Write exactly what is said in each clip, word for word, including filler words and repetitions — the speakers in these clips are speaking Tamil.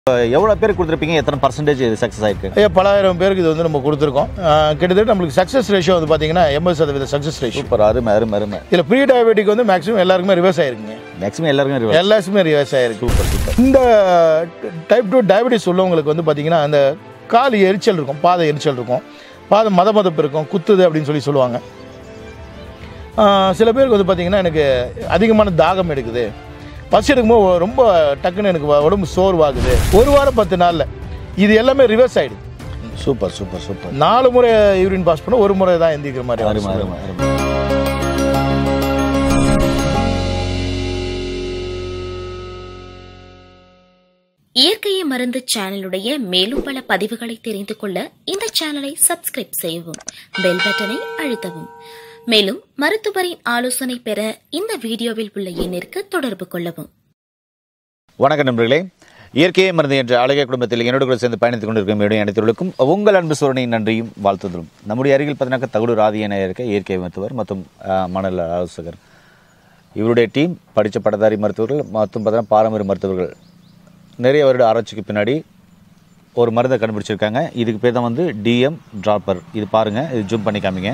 எவ்வளோ பேர் கொடுத்துருப்பீங்க, எத்தனை பர்சன்டேஜ் சக்ஸஸ் ஆயிருக்கு? பலாயிரம் பேருக்கு இது வந்து நம்ம கொடுத்துருக்கோம். கிட்டத்தட்ட நம்மளுக்கு சக்ஸஸ் ரேஷியோ வந்து பார்த்தீங்கன்னா எண்பது சதவீத சக்ஸஸ் ரேஷியோ. சூப்பர், அருமை அருமை அருமை. இதில் ப்ரீ டயபெட்டிக் வந்து மேக்ஸிமம் எல்லாருக்குமே ரிவர்ஸ் ஆயிருக்குங்க. மேக்ஸிமம் எல்லாருமே எல்லாருமே ரிவர்ஸ் ஆயிருக்கு. Super super. இந்த டைப் டூ டயபெட்டிஸ் உள்ளவங்களுக்கு வந்து பார்த்தீங்கன்னா அந்த கால் எரிச்சல் இருக்கும், பாதை எரிச்சல் இருக்கும், பாதை மத மதப்பு இருக்கும், குத்துது அப்படின்னு சொல்லி சொல்லுவாங்க. சில பேருக்கு வந்து பார்த்தீங்கன்னா எனக்கு அதிகமான தாகம் எடுக்குது, பசி எடுக்கும்போது ரொம்ப டக்குன்னு எனக்கு உடம்பு சோர்வாகுது, ஒரு வாரம் பத்து நாளில் இது எல்லாமே ரிவர்ஸ் ஆகிடுது. Super super super. நாலு முறை யூரின் பாஸ் பண்ண ஒரு முறை தான் எந்திக்கிற மாதிரி. இயற்கையை மருந்து சேனலுடைய மேலும் பல பதிவுகளை தெரிந்து கொள்ள இந்த சேனலை சப்ஸ்கிரைப் செய்யவும், பெல் பட்டனை அழுத்தவும். மேலும் மருத்துவரின் ஆலோசனை பெற இந்த வீடியோவில் உள்ள எண்ணிற்கு தொடர்பு கொள்ளவும். வணக்கம் நண்பர்களே, இயற்கையை மருந்து என்ற அழகிய குடும்பத்தில் என்னோடு கூட சேர்ந்து பயணித்துக் கொண்டிருக்கும் என்னுடைய அனைத்துகளுக்கும் உங்கள் அன்பு சோழனின் நன்றியும் வாழ்த்துதலும். நம்முடைய அருகில் பார்த்தீங்கன்னா தகுடு ராதி என இருக்க இயற்கை மருத்துவர் மற்றும் மணல் ஆலோசகர். இவருடைய டீம் படித்த பட்டதாரி மருத்துவர்கள் மற்றும் பார்த்தீங்கன்னா பாரம்பரிய மருத்துவர்கள் நிறைய வருட ஆராய்ச்சிக்கு பின்னாடி ஒரு மருந்தை கண்டுபிடிச்சிருக்காங்க. இதுக்கு பேர் தான் வந்து டிஎம் டிராப்பர். இது பாருங்கள், இது ஜூம் பண்ணி காமிங்க.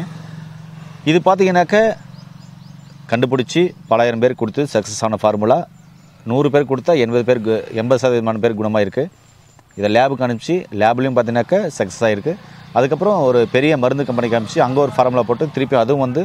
இது பார்த்தீங்கன்னாக்க கண்டுபிடிச்சி பலாயிரம் பேர் கொடுத்து சக்ஸஸ் ஆன ஃபார்முலா. நூறு பேர் கொடுத்தா எண்பது பேருக்கு எண்பது சதவீதமான பேர் குணமாக இருக்குது. இதை லேபுக்கு அனுப்பிச்சு லேப்லேயும் பார்த்தீங்கன்னாக்க சக்ஸஸ் ஆகிருக்கு. அதுக்கப்புறம் ஒரு பெரிய மருந்து கம்பெனிக்கு அனுப்பிச்சு அங்கே ஒரு ஃபார்முலா போட்டு திருப்பி அதுவும் வந்து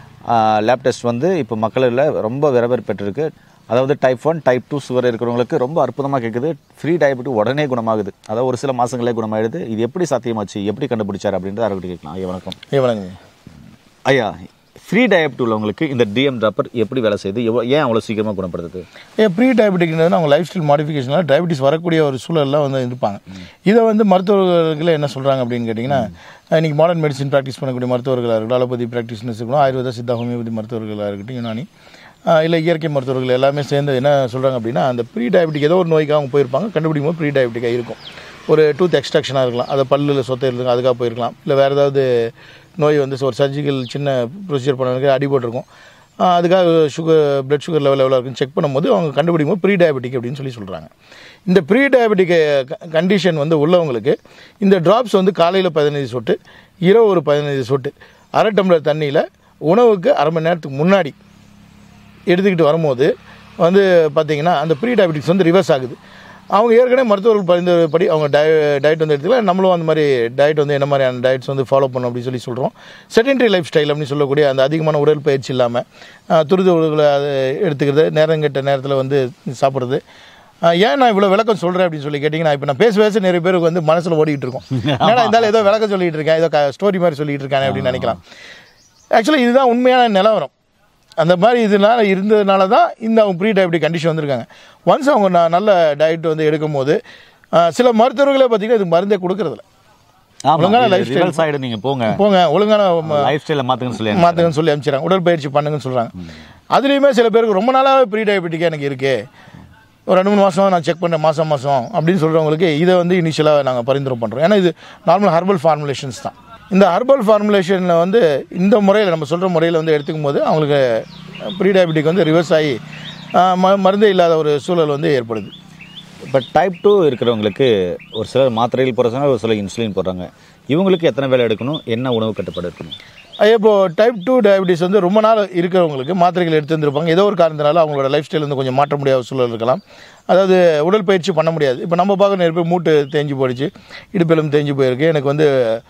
லேப் டெஸ்ட் வந்து இப்போ மக்களில் ரொம்ப விரவேற்பு பெற்றிருக்கு. அதாவது type one type two sugar இருக்கிறவங்களுக்கு ரொம்ப அற்புதமாக கேட்குது. ஃப்ரீ டயபெட்டிக் உடனே குணமாகுது, அதாவது ஒரு சில மாதங்களே குணமாகிடுது. இது எப்படி சாத்தியமாச்சு, எப்படி கண்டுபிடிச்சார் அப்படின்றது அவர்கிட்ட கேட்கலாம். ஐயா வணக்கம். ஐயா வணக்கம். ஐயா, ஃப்ரீ டயபெட்டிக் உள்ளவங்களுக்கு இந்த டிஎம் டிராப்பர் எப்படி வேலை செய்யுது, ஏன் அவ்வளோ சீக்கிரமாக குணப்படுத்துது? ஏன் ப்ரீ டயபெட்டிக்ன்றது அவங்க லைஃப் ஸ்டைல் மாடிஃபிகேஷனால் டயபெட்டிஸ் வரக்கூடிய ஒரு சூழலில் வந்து இருப்பாங்க. இதை வந்து மருத்துவர்கள் என்ன சொல்கிறாங்க அப்படின்னு கேட்டிங்கன்னா, இன்றைக்கி மாடர்ன் மெடிசின் ப்ராக்டிஸ் பண்ணக்கூடிய மருத்துவர்களாக இருக்கட்டும், அலோபதி ப்ராக்டிஸ்னஸ் இருக்கணும், ஆயுர்வேத சித்தா ஹோமியோபதி மருத்துவர்களாக இருக்கட்டும், யுனானி இல்லை இயற்கை மருத்துவர்கள் எல்லாமே சேர்ந்து என்ன சொல்கிறாங்க அப்படின்னா, அந்த ப்ரீ டயபெட்டிக் ஏதோ ஒரு நோய்க்காக அவங்க போயிருப்பாங்க, கண்டுபிடிக்கும் போது ப்ரீ டயபெட்டிக்காக இருக்கும். ஒரு டூத் எக்ஸ்ட்ராக்ஷனாக இருக்கலாம், அதை பல்லில் சொத்தை இருக்கும், அதுக்காக போயிருக்கலாம். இல்லை வேறு ஏதாவது நோய் வந்து ஒரு சர்ஜிக்கல் சின்ன ப்ரொசீஜர் பண்ணுறதுக்கு அடிபட்டிருக்கும், அதுக்காக சுகர் பிளட் சுகர் லெவல் எவ்வளோ இருக்குன்னு செக் பண்ணும்போது அவங்க கண்டுபிடிக்கும் போது ப்ரீ டயபெட்டிக் அப்படின்னு சொல்லி சொல்கிறாங்க. இந்த ப்ரீ டயபெட்டிக் கண்டிஷன் வந்து உள்ளவங்களுக்கு இந்த ட்ராப்ஸ் வந்து காலையில் பதினைந்து சொட்டு, இரவு ஒரு பதினைந்து சொட்டு, அரை டம்ளர் தண்ணியில் உணவுக்கு அரை மணி நேரத்துக்கு முன்னாடி எடுத்துக்கிட்டு வரும்போது வந்து பார்த்திங்கன்னா அந்த ப்ரீ டயபெட்டிக்ஸ் வந்து ரிவர்ஸ் ஆகுது. அவங்க ஏற்கனவே மருத்துவர்கள் பரிந்துரைப்படி அவங்க டய டயட் வந்து எடுத்துக்கலாம். நம்மளும் அந்த மாதிரி டயட் வந்து என்ன மாதிரியான டயட்ஸ் வந்து ஃபாலோ பண்ணணும் அப்படின்னு சொல்லி சொல்கிறோம். செடென்டரி லைஃப் ஸ்டைல் அப்படின்னு சொல்லக்கூடிய அந்த அதிகமான உடற்பயிற்சி இல்லாமல் துரித உணவுகளை அதை எடுத்துக்கிறது, நேரங்கெட்ட நேரத்தில் வந்து சாப்பிட்றது. ஏன் நான் இவ்வளோ விளக்கம் சொல்கிறேன் அப்படின்னு சொல்லி கேட்டிங்கன்னா, இப்போ நான் பேச பேச நிறைய பேருக்கு வந்து மனசில் ஓடிக்கிட்டு இருக்கோம், ஏன்னா இருந்தாலும் ஏதோ விளக்கம் சொல்லிகிட்டு இருக்கேன், ஏதோ ஸ்டோரி மாதிரி சொல்லிகிட்டு இருக்கானே அப்படின்னு நினைக்கலாம். ஆக்சுவலி இதுதான் உண்மையான நிலவரம். அந்த மாதிரி இதனால இருந்ததுனால தான் இந்த அவங்க ப்ரீ டயபெட்டிக் கண்டிஷன் வந்திருக்காங்க. ஒன்ஸ் அவங்க நான் நல்ல டயட் வந்து எடுக்கும் போது சில மருத்துவர்களே பார்த்தீங்கன்னா இது மருந்தே கொடுக்கறதில்ல. ஒழுங்கான லைஃப் ஸ்டைல் சைடு நீங்கள் போங்க போங்க ஒழுங்கான லைஃப் ஸ்டைலை மாற்றுங்கன்னு சொல்லி மாற்றுங்கன்னு சொல்லி அனுப்பிச்சிடறாங்க, உடற்பயிற்சி பண்ணுங்கன்னு சொல்கிறாங்க. அதுலேயுமே சில பேருக்கு ரொம்ப நாளாகவே ப்ரீ டயபெட்டிக்காக எனக்கு இருக்குது, ஒரு ரெண்டு மூணு மாதம் நான் செக் பண்ணேன் மாதம் மாதம் அப்படின்னு சொல்கிறவங்களுக்கு இதை வந்து இனிஷியலாக நாங்கள் பரிந்துரை பண்ணுறோம். ஏன்னா இது நார்மல் ஹர்பல் ஃபார்முலேஷன்ஸ் தான். இந்த ஹர்பல் ஃபார்முலேஷனில் வந்து இந்த முறையில் நம்ம சொல்கிற முறையில் வந்து எடுத்துக்கும் போது அவங்களுக்கு ப்ரீ டயபெட்டிக் வந்து ரிவர்ஸ் ஆகி ம மருந்தே இல்லாத ஒரு சூழல் வந்து ஏற்படுது. இப்போ டைப் டூ இருக்கிறவங்களுக்கு ஒரு சிலர் மாத்திரைகள் போடுறாங்க, ஒரு சிலர் இன்சுலின் போடுறாங்க. இவங்களுக்கு எத்தனை வேலை எடுக்கணும், என்ன உணவு கட்டுப்பாடு இருக்கணும்? இப்போது டைப் டூ டயபெட்டிஸ் வந்து ரொம்ப நாள் இருக்கிறவங்களுக்கு மாத்திரைகள் எடுத்து வந்துருப்பாங்க. ஏதோ ஒரு காரணத்தினால அவங்களோட லைஃப் ஸ்டைல் வந்து கொஞ்சம் மாற்ற முடியாத சூழல் இருக்கலாம். அதாவது உடற்பயிற்சி பண்ண முடியாது. இப்போ நம்ம பார்க்க நிறைய பேர் மூட்டு தேஞ்சு போயிடுச்சு, இடுப்பெலும் தேஞ்சு போயிருக்கு, எனக்கு வந்து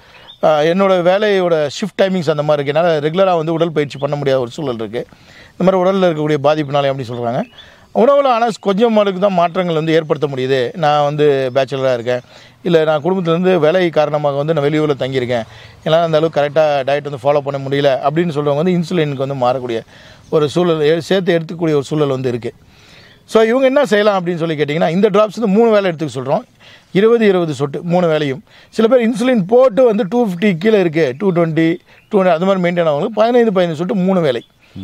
என்னோடய வேலையோட ஷிஃப்ட் டைமிங்ஸ் அந்த மாதிரி இருக்குது, என்னால் ரெகுலராக வந்து உடற்பயிற்சி பண்ண முடியாத ஒரு சூழல் இருக்குது. இந்த மாதிரி உடலில் இருக்கக்கூடிய பாதிப்புனாலே அப்படி சொல்கிறாங்க. உணவில் ஆனால் கொஞ்சம் அளவுக்கு தான் மாற்றங்கள் வந்து ஏற்படுத்த முடியுது. நான் வந்து பேச்சுலராக இருக்கேன், இல்லை நான் குடும்பத்துலேருந்து வேலை காரணமாக வந்து நான் வெளியூரில் தங்கியிருக்கேன், என்னால் அந்த அளவுக்கு கரெக்டாக டயட் வந்து ஃபாலோ பண்ண முடியல அப்படின்னு சொல்கிறவங்க வந்து இன்சுலினுக்கு வந்து மாறக்கூடிய ஒரு சூழல், சேர்த்து எடுத்துக்கூடிய ஒரு சூழல் வந்து இருக்குது. ஸோ இவங்க என்ன செய்யலாம் அப்படின்னு சொல்லி கேட்டிங்கன்னா, இந்த ட்ராப்ஸ் வந்து மூணு வேலை எடுத்துக்க சொல்கிறோம். இருபது இருபது சொட்டு மூணு வேலையும். சில பேர் இன்சுலின் போட்டு வந்து டூ ஃபிஃப்டி கீழே இருக்குது, டூ டுவெண்ட்டி டூ ஹண்ட்ரட் அது மாதிரி மெயின்டைன் ஆகவங்களுக்கு பதினைந்து பதினைந்து சொட்டு மூணு வேலை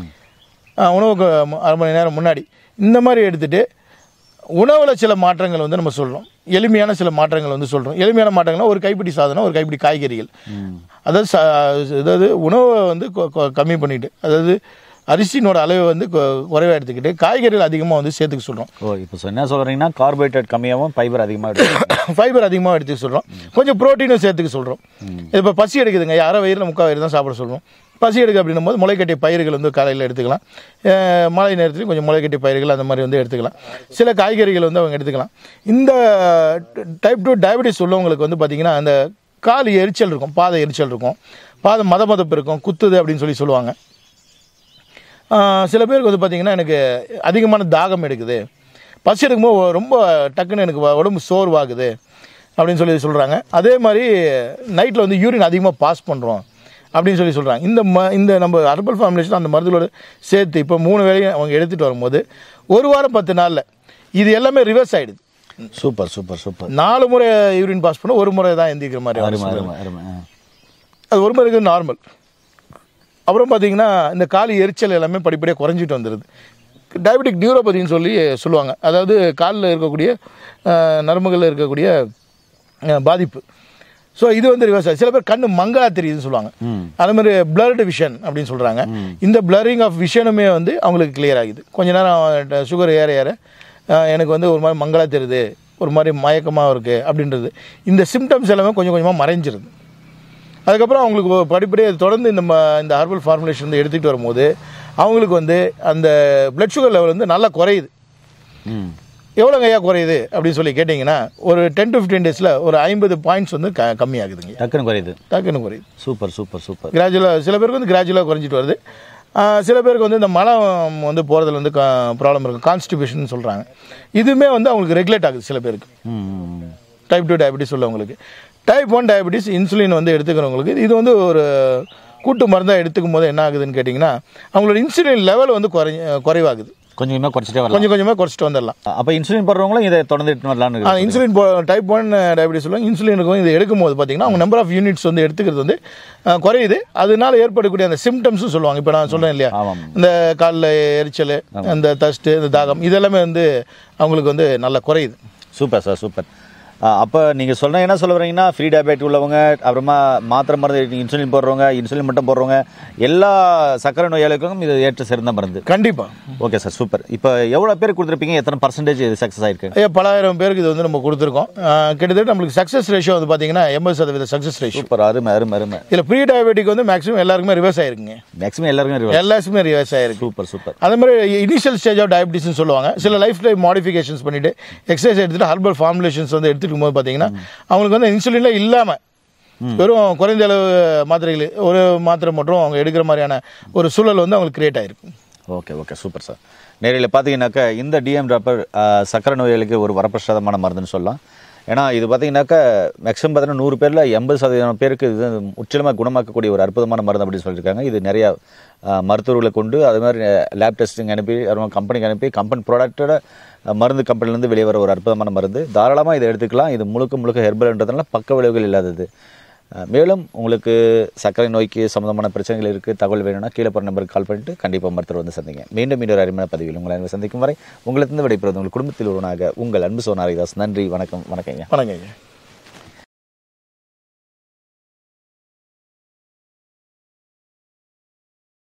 உணவுக்கு அரை மணி நேரம் முன்னாடி இந்த மாதிரி எடுத்துகிட்டு உணவில் சில மாற்றங்கள் வந்து நம்ம சொல்கிறோம். எளிமையான சில மாற்றங்கள் வந்து சொல்கிறோம். எளிமையான மாற்றங்கள்னா ஒரு கைப்பிடி சாதனம், ஒரு கைப்பிடி காய்கறிகள், அதாவது அதாவது உணவை வந்து கம்மி பண்ணிவிட்டு, அதாவது அரிசியினோட அளவை வந்து குறைவாக எடுத்துக்கிட்டு காய்கறிகள் அதிகமாக வந்து சேர்த்துக்க சொல்கிறோம். ஓ இப்போ என்ன சொல்கிறீங்கன்னா கார்போஹைட்ரேட் கம்மியாகவும் ஃபைபர் அதிகமாக எடுத்து ஃபைபர் அதிகமாக எடுத்துக்க சொல்கிறோம். கொஞ்சம் ப்ரோட்டீனும் சேர்த்துக்க சொல்கிறோம். இப்போ பசி எடுக்குதுங்க, அரை வயிறில் முக்கால் வயிறு தான் சாப்பிட சொல்கிறோம். பசி எடுக்கு அப்படின்னும் போது முளைக்கட்டிய பயிர்கள் வந்து காலையில் எடுத்துக்கலாம். மழை நேரத்துலையும் கொஞ்சம் முளைக்கட்டிய பயிர்கள் அந்த மாதிரி வந்து எடுத்துக்கலாம். சில காய்கறிகள் வந்து அவங்க எடுத்துக்கலாம். இந்த டைப் டூ டயபெட்டிஸ் உள்ளவங்களுக்கு வந்து பார்த்திங்கன்னா அந்த கால் எரிச்சல் இருக்கும், பாதை எரிச்சல் இருக்கும், பாதை மத மதப்பு இருக்கும், குத்துது அப்படின்னு சொல்லி சொல்லுவாங்க. சில பேருக்கு வந்து பார்த்திங்கன்னா எனக்கு அதிகமான தாகம் எடுக்குது, பசி எடுக்கும்போது ரொம்ப டக்குன்னு எனக்கு உடம்பு சோர்வாகுது அப்படின்னு சொல்லி சொல்கிறாங்க. அதே மாதிரி நைட்டில் வந்து யூரின் அதிகமாக பாஸ் பண்ணுறோம் அப்படின்னு சொல்லி சொல்கிறாங்க. இந்த ம இந்த நம்ம ஹெர்பல் ஃபார்முலேஷன் அந்த மருந்துகளோடு சேர்த்து இப்போ மூணு வேளையும் அவங்க எடுத்துகிட்டு வரும்போது ஒரு வாரம் பத்து நாளில் இது எல்லாமே ரிவர்ஸ் ஆகிடுது. Super super super. நாலு முறை யூரின் பாஸ் பண்ண ஒரு முறை தான் எந்திக்கிற மாதிரி அது ஒரு முறைக்கு நார்மல். அப்புறம் பார்த்தீங்கன்னா இந்த கால் எரிச்சல் எல்லாமே படிப்படியாக குறைஞ்சிட்டு வந்துடுது. டயபெட்டிக் நியூரோபதின்னு சொல்லி சொல்லுவாங்க. அதாவது காலில் இருக்கக்கூடிய நரம்புகளில் இருக்கக்கூடிய பாதிப்பு. ஸோ இது வந்து ரிவர்ஸ் ஆகுது. சில பேர் கண்ணு மங்களா தெரியுதுன்னு சொல்லுவாங்க. அதே மாதிரி பிளர்டு விஷன் அப்படின்னு சொல்கிறாங்க. இந்த பிளரிங் ஆஃப் விஷனுமே வந்து அவங்களுக்கு கிளியர் ஆகுது. கொஞ்ச நேரம் சுகர் ஏற ஏற எனக்கு வந்து ஒரு மாதிரி மங்களா தெரியுது, ஒரு மாதிரி மயக்கமாக இருக்குது அப்படின்றது. இந்த சிம்டம்ஸ் எல்லாமே கொஞ்சம் கொஞ்சமாக மறைஞ்சிருது. அதுக்கப்புறம் அவங்களுக்கு படிப்படியாக தொடர்ந்து இந்த இந்த ஹெர்பல் ஃபார்முலேஷன் வந்து எடுத்துகிட்டு வரும்போது அவங்களுக்கு வந்து அந்த பிளட் சுகர் லெவல் வந்து நல்லா குறையுது. எவ்வளோங்க ஐயா குறையுது அப்படின்னு சொல்லி கேட்டிங்கன்னா ஒரு டென் டு ஃபிஃப்டீன் டேஸில் ஒரு ஐம்பது பாயிண்ட்ஸ் வந்து க கம்மியாகுதுங்க. டக்குன்னு குறையுது. டக்குன்னு குறையுது. Super super super. கிராஜுவலாக சில பேருக்கு வந்து கிராஜுவலாக குறைஞ்சிட்டு வருது. சில பேருக்கு வந்து இந்த மலம் வந்து போகிறதுல வந்து ப்ராப்ளம் இருக்குது, கான்ஸ்டிபேஷன் சொல்கிறாங்க. இதுவுமே வந்து அவங்களுக்கு ரெகுலேட் ஆகுது சில பேருக்கு. டைப் டூ டயபெட்டிஸ் உள்ளவங்களுக்கு. டைப் ஒன் டயபெட்டிஸ் இன்சுலின் வந்து எடுத்துக்கிறவங்களுக்கு இது வந்து ஒரு கூட்டு மருந்தாக எடுத்துக்கும் போது என்ன ஆகுதுன்னு கேட்டிங்கன்னா அவங்களோட இன்சுலின் லெவல் வந்து குறை குறைவாகுது. கொஞ்சம் கொஞ்சமாக குறைச்சிட்டே வரலாம். கொஞ்சம் கொஞ்சமாக குறைச்சிட்டு வந்துடலாம். அப்போ இன்சுலின் போடுறவங்களும் இதை தொடர்ந்து எடுத்து வரலான்னு. இன்சுலின் டைப் ஒன் டயபெட்டிஸ் சொல்லுவாங்க. இன்சுலினுக்கும் இதை எடுக்கும்போது பார்த்தீங்கன்னா அவங்க நம்பர் ஆஃப் யூனிட்ஸ் வந்து எடுத்துக்கிறது வந்து குறையுது. அதனால ஏற்படக்கூடிய அந்த சிம்டம்ஸும் சொல்லுவாங்க. இப்போ நான் சொல்கிறேன் இல்லையா, இந்த காலில் எரிச்சல், அந்த தஸ்ட்டு, இந்த தாகம், இதெல்லாமே வந்து அவங்களுக்கு வந்து நல்லா குறையுது. Super sir super. அப்போ நீங்கள் சொல்கிற என்ன சொல்ல வரீங்கன்னா ஃப்ரீ டயபெட் உள்ளவங்க, அப்புறமா மாத்திரை மருந்து இன்சுலின் போடுறவங்க, இன்சுலின் மட்டும் போடுறவங்க, எல்லா சக்கரை நோயாளிகளுக்கும் இது ஏற்ற சிறந்த மருந்து. கண்டிப்பாக. Okay sir super. இப்போ எவ்வளோ பேர் கொடுத்துருப்பீங்க, எத்தனை பர்சன்டேஜ் இது சக்ஸஸ் ஆயிருக்கு? ஐயா பலாயிரம் பேருக்கு இது வந்து நம்ம கொடுத்துருக்கோம். கிட்டத்தட்ட நம்மளுக்கு சக்ஸஸ் ரேஷியோ வந்து பார்த்தீங்கன்னா எண்பது சதவீத சக்ஸஸ் ரேஷியோ. சூப்பர். அருமை அருமை அருமை. இதில் ப்ரீ டயபெட்டிக் வந்து மேக்ஸிமம் எல்லாருக்குமே ரிவர்ஸ் ஆயிருக்குங்க. மேக்ஸிமம் எல்லாருமே ரிவர்ஸ் எல்லாருக்குமே ரிவர்ஸ் ஆயிருக்கு. Super super. அதே மாதிரி இனிஷியல் ஸ்டேஜ் ஆஃப் டயபெட்டிஸ்னு சொல்லுவாங்க. சில லைஃப் டைம் மாடிஃபிகேஷன்ஸ் பண்ணிட்டு எக்ஸசைஸ் எடுத்துட்டு ஹெர்பல் ஃபார்முலேஷன்ஸ் வந்து எடுத்துக்கும் போது பார்த்தீங்கன்னா அவங்களுக்கு வந்து இன்சுலின்ல இல்லாமல் வெறும் குறைந்த அளவு மாத்திரைகள், ஒரு மாத்திரை மட்டும் அவங்க எடுக்கிற மாதிரியான ஒரு சூழல் வந்து அவங்களுக்கு கிரியேட் ஆயிருக்கு. Okay okay super sir. நேரில் பார்த்தீங்கன்னாக்கா இந்த டிஎம் ட்ராப்பர் சக்கரை நோயாளிக்கு ஒரு வரப்பிரசாதமான மருந்துன்னு சொல்லலாம். ஏன்னா இது பார்த்தீங்கன்னாக்கா மேக்ஸிமம் பார்த்தீங்கன்னா நூறு பேரில் எண்பது சதவீதம் பேருக்கு இது முற்றிலுமாக குணமாக்கக்கூடிய ஒரு அற்புதமான மருந்து அப்படின்னு சொல்லியிருக்காங்க. இது நிறையா மருத்துவர்களை கொண்டு அது மாதிரி லேப் டெஸ்டிங் அனுப்பி கம்பெனிக்கு அனுப்பி கம்பெனி ப்ராடக்டோட மருந்து கம்பெனிலேருந்து வெளியே வர ஒரு அற்புதமான மருந்து. தாராளமாக இதை எடுத்துக்கலாம். இது முழுக்க முழுக்க ஹெர்பல்ன்றதுனால பக்க விளைவுகள் இல்லாதது. மேலும் உங்களுக்கு சர்க்கரை நோய்க்கு சம்மந்தமான பிரச்சனைகள் இருக்குது, தகவல் வேணும்னா கீழே போகிற நம்பருக்கு கால் பண்ணிட்டு கண்டிப்பாக மருத்துவர் வந்து சந்திங்க. மீண்டும் இன்னொரு அருமையான பதிவில் உங்களை சந்திக்கும் வரை உங்களிடந்து விடைபெறுவது உங்கள் குடும்பத்தில் ஒருவனாக உங்கள் அன்பு சோனாரிதாஸ். நன்றி, வணக்கம். வணக்கங்க. வணக்கங்க.